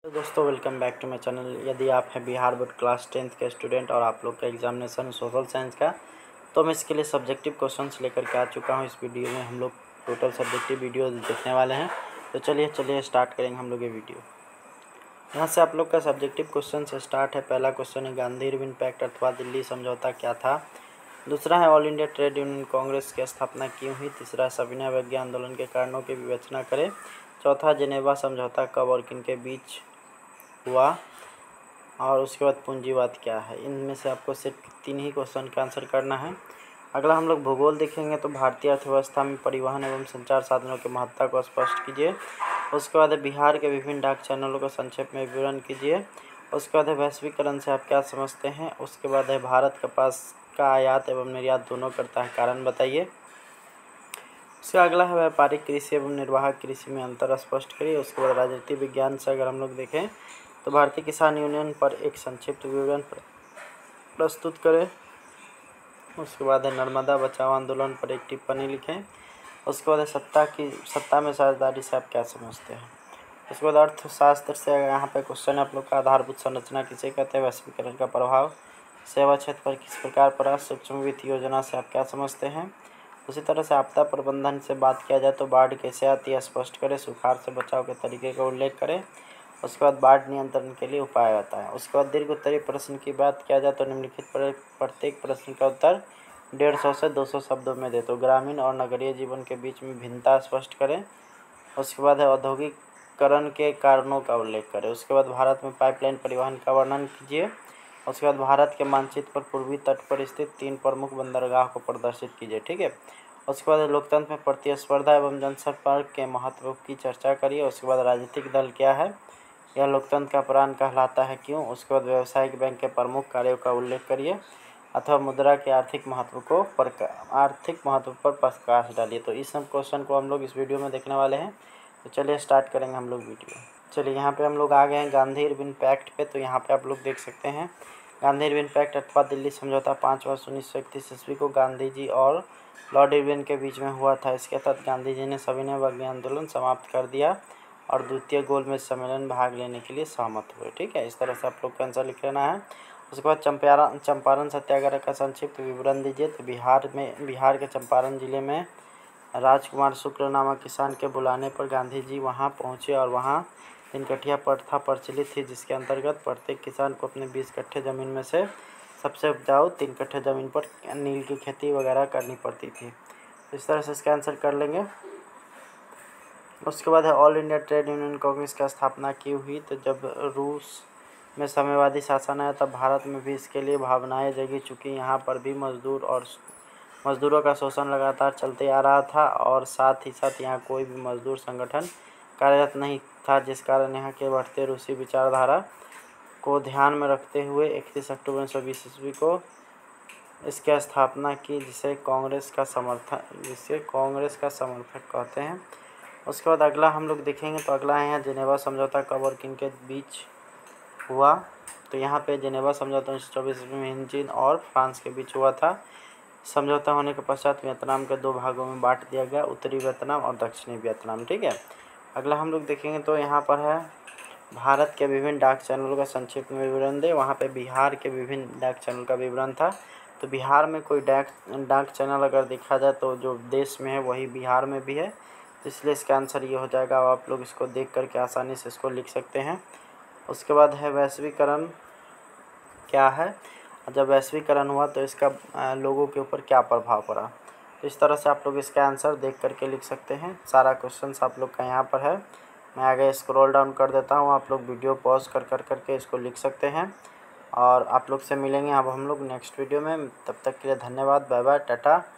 तो दोस्तों welcome back to my channel. यदि आप हैं बिहार बोर्ड क्लास 10th के स्टूडेंट और आप लोग का एग्जामिनेशन सोशल साइंस का, तो मैं इसके लिए सब्जेक्टिव क्वेश्चंस लेकर के आ चुका हूं। इस वीडियो में हम लोग टोटल सब्जेक्टिव वीडियो देखने वाले हैं। तो चलिए स्टार्ट करेंगे हम लोग ये वीडियो। यहाँ से आप लोग का सब्जेक्टिव क्वेश्चन से स्टार्ट है। पहला क्वेश्चन है, गांधी इरविन पैक्ट अथवा दिल्ली समझौता क्या था। दूसरा है, all India trade union congress की स्थापना क्यों हुई। तीसरा, सविनय अवज्ञा आंदोलन के कारणों की विवेचना करें। चौथा, जेनेवा समझौता कब और किन के बीच हुआ। और उसके बाद पूंजीवाद क्या है। इनमें से आपको सिर्फ 3 ही क्वेश्चन का आंसर करना है। अगला हम लोग भूगोल देखेंगे। तो भारतीय अर्थव्यवस्था में परिवहन एवं संचार साधनों की महत्ता को स्पष्ट कीजिए। उसके बाद बिहार के विभिन्न डाक चैनलों का संक्षेप में विवरण कीजिए। उसके बाद वैश्वीकरण से आप क्या समझते हैं। उसके बाद है, भारत कपास का आयात एवं निर्यात दोनों करता है, कारण बताइए। उसका अगला है, व्यापारिक कृषि एवं निर्वाहक कृषि में अंतर स्पष्ट करिए। उसके बाद राजनीति विज्ञान से अगर हम लोग देखें तो भारतीय किसान यूनियन पर एक संक्षिप्त विवरण प्रस्तुत करें। उसके बाद है, नर्मदा बचाओ आंदोलन पर एक टिप्पणी लिखें। उसके बाद है, सत्ता में साझेदारी से आप क्या समझते हैं। उसके बाद अर्थशास्त्र से यहाँ पे क्वेश्चन आप लोग का, आधारभूत संरचना किसे कहते हैं, वैश्वीकरण का प्रभाव सेवा क्षेत्र पर किस प्रकार पड़ा, सूक्ष्म वित्त योजना से आप क्या समझते हैं। उसी तरह से आपदा प्रबंधन से बात किया जाए तो बाढ़ कैसे आती है स्पष्ट करें। सुखाड़ से बचाव के तरीके का उल्लेख करें। उसके बाद बाढ़ नियंत्रण के लिए उपाय बताएं। उसके बाद दीर्घ उत्तरीय प्रश्न की बात किया जाए तो निम्नलिखित प्रत्येक प्रश्न का उत्तर 150 से 200 शब्दों में दे। तो ग्रामीण और नगरीय जीवन के बीच में भिन्नता स्पष्ट करें। उसके बाद है, औद्योगिकरण के कारणों का उल्लेख करें। उसके बाद भारत में पाइपलाइन परिवहन का वर्णन कीजिए। उसके बाद भारत के मानचित्र पर पूर्वी तट पर स्थित 3 प्रमुख बंदरगाह को प्रदर्शित कीजिए। ठीक है। उसके बाद लोकतंत्र में प्रतिस्पर्धा एवं जनसंपर्क के महत्व की चर्चा करिए। उसके बाद राजनीतिक दल क्या है, यह लोकतंत्र का प्राण कहलाता है, क्यों। उसके बाद व्यावसायिक बैंक के प्रमुख कार्यों का उल्लेख करिए अथवा मुद्रा के आर्थिक महत्व पर प्रकाश डालिए। तो इस सब क्वेश्चन को हम लोग इस वीडियो में देखने वाले हैं। तो चलिए स्टार्ट करेंगे हम लोग वीडियो। चलिए यहाँ पे हम लोग आ गए हैं गांधी इरविन पैक्ट पे। तो यहाँ पे आप लोग देख सकते हैं, गांधी इरविन पैक्ट अथवा दिल्ली समझौता 5 वर्ष 1931 ईस्वी को गांधी जी और लॉर्ड इरविन के बीच में हुआ था। इसके तहत गांधी जी ने सविनय अवज्ञा आंदोलन समाप्त कर दिया और द्वितीय गोलमेज सम्मेलन में भाग लेने के लिए सहमत हुए। ठीक है, इस तरह से आप लोग का आंसर लिख लेना है। उसके बाद चंपारण सत्याग्रह का संक्षिप्त विवरण दीजिए। तो बिहार के चंपारण जिले में राजकुमार शुक्ल नामक किसान के बुलाने पर गांधी जी वहां पहुंचे और वहां 3 कठिया प्रथा प्रचलित थी, जिसके अंतर्गत प्रत्येक किसान को अपने 20 कट्ठे ज़मीन में से सबसे उपजाऊ 3 कट्ठे ज़मीन पर नील की खेती वगैरह करनी पड़ती थी। इस तरह से इसका आंसर कर लेंगे। उसके बाद है, all India trade union congress की स्थापना की हुई। तो जब रूस में साम्यवादी शासन आया तब भारत में भी इसके लिए भावनाएं जगी, चूँकि यहाँ पर भी मजदूरों का शोषण लगातार चलते आ रहा था और साथ ही साथ यहाँ कोई भी मजदूर संगठन कार्यरत नहीं था, जिस कारण यहाँ के बढ़ते रूसी विचारधारा को ध्यान में रखते हुए 31 अक्टूबर 1920 ईस्वी को इसकी स्थापना की, जिसे कांग्रेस का समर्थक कहते हैं। उसके बाद अगला हम लोग देखेंगे। तो अगला है, जेनेवा समझौता कब और किन के बीच हुआ। तो यहाँ पे जेनेवा समझौता 1924 में हिंद चीन और फ्रांस के बीच हुआ था। समझौता होने के पश्चात वियतनाम के 2 भागों में बांट दिया गया, उत्तरी वियतनाम और दक्षिणी वियतनाम। ठीक है। अगला हम लोग देखेंगे। तो यहाँ पर है, भारत के विभिन्न डाक चैनलों का संक्षिप्त में विवरण दे। वहाँ पे बिहार के विभिन्न डाक चैनल का विवरण था। तो बिहार में कोई डाक चैनल अगर देखा जाए तो जो देश में है वही बिहार में भी है, तो इसलिए इसका आंसर ये हो जाएगा। आप लोग इसको देख करके आसानी से इसको लिख सकते हैं। उसके बाद है, वैश्वीकरण क्या है। जब वैश्वीकरण हुआ तो इसका लोगों के ऊपर क्या प्रभाव पड़ा। तो इस तरह से आप लोग इसका आंसर देख करके लिख सकते हैं। सारा क्वेश्चन आप लोग का यहाँ पर है। मैं आगे स्क्रॉल डाउन कर देता हूँ, आप लोग वीडियो पॉज करके इसको लिख सकते हैं। और आप लोग से मिलेंगे अब हम लोग नेक्स्ट वीडियो में। तब तक के लिए धन्यवाद, बाय बाय, टाटा।